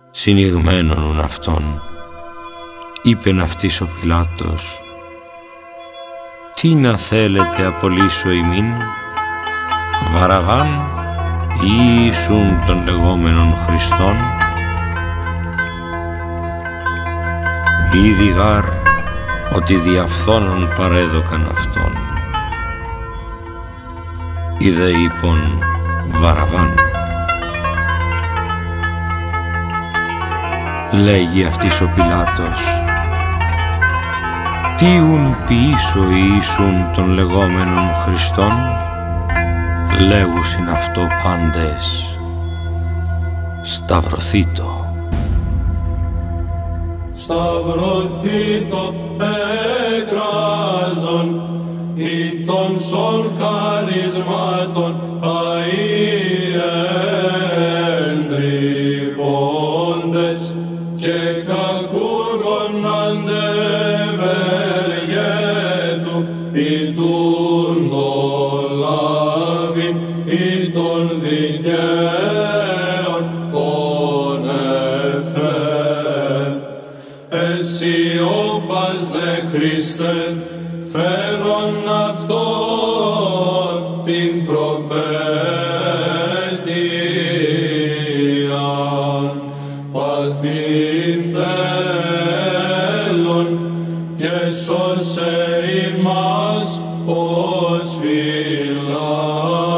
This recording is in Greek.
συνηγμένον αυτόν, είπεν αυτής ο Πιλάτος, τι να θέλετε απολύσω ημίν, Βαραβάν ή Ιησούν των λεγόμενων Χριστών? Ήδη γάρ ότι διαφθόνον παρέδωκαν αυτόν. Είδε είπον Βαραβάν. Λέγει αυτής ο Πιλάτος, τι ουν ποιήσω Ιησούν των λεγόμενων Χριστών? Λέγουσιν αυτό πάντες, σταυρωθήτω. Σταυρωθήτω εκράζον ή των σων χαρισμάτων αΐεντρυφόντες και κακούργων αντεβεργέτου ή τούν το λάβιν ή των δικαίων φωνεύθε. Εσύ όπας δε Χριστέ, φέρον αυτόν την προπαίτειαν, παθήν θέλον και σώσε ημάς ως φυλά.